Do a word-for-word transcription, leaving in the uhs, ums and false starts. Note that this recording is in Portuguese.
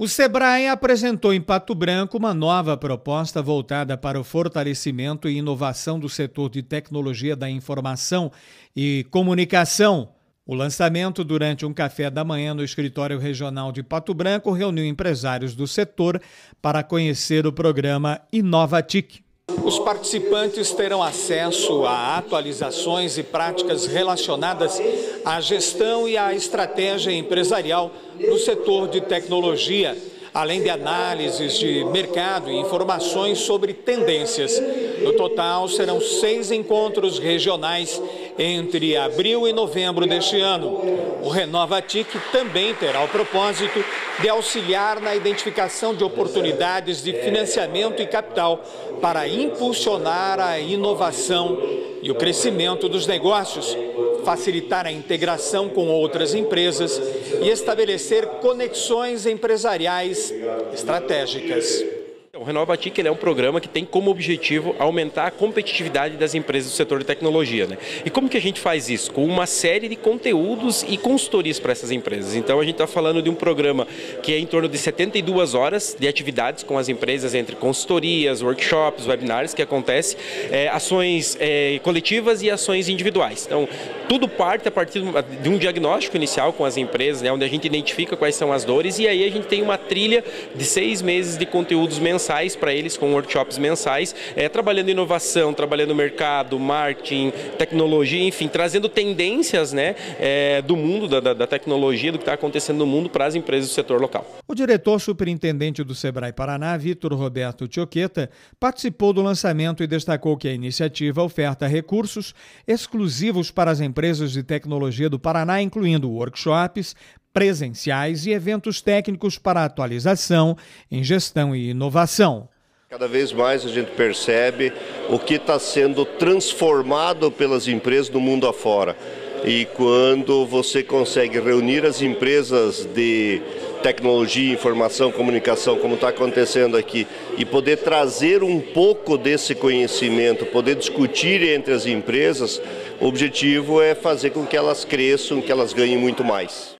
O Sebrae apresentou em Pato Branco uma nova proposta voltada para o fortalecimento e inovação do setor de tecnologia da informação e comunicação. O lançamento, durante um café da manhã no escritório regional de Pato Branco, reuniu empresários do setor para conhecer o programa InovaTIC. Os participantes terão acesso a atualizações e práticas relacionadas à gestão e à estratégia empresarial no setor de tecnologia, além de análises de mercado e informações sobre tendências. No total, serão seis encontros regionais entre abril e novembro deste ano. O RenovaTIC também terá o propósito de auxiliar na identificação de oportunidades de financiamento e capital para impulsionar a inovação e o crescimento dos negócios, facilitar a integração com outras empresas e estabelecer conexões empresariais estratégicas. O RenovaTIC é um programa que tem como objetivo aumentar a competitividade das empresas do setor de tecnologia, né? E como que a gente faz isso? Com uma série de conteúdos e consultorias para essas empresas. Então a gente está falando de um programa que é em torno de setenta e duas horas de atividades com as empresas, entre consultorias, workshops, webinars que acontecem, é, ações é, coletivas e ações individuais. Então tudo parte a partir de um diagnóstico inicial com as empresas, né, onde a gente identifica quais são as dores, e aí a gente tem uma trilha de seis meses de conteúdos mensais para eles, com workshops mensais, é, trabalhando inovação, trabalhando mercado, marketing, tecnologia, enfim, trazendo tendências, né, é, do mundo, da, da tecnologia, do que está acontecendo no mundo para as empresas do setor local. O diretor superintendente do Sebrae Paraná, Vitor Roberto Tioqueta, participou do lançamento e destacou que a iniciativa oferta recursos exclusivos para as empresas de tecnologia do Paraná, incluindo workshops presenciais e eventos técnicos para atualização em gestão e inovação. Cada vez mais a gente percebe o que está sendo transformado pelas empresas no mundo afora. E quando você consegue reunir as empresas de tecnologia, informação, comunicação, como está acontecendo aqui, e poder trazer um pouco desse conhecimento, poder discutir entre as empresas, o objetivo é fazer com que elas cresçam, que elas ganhem muito mais.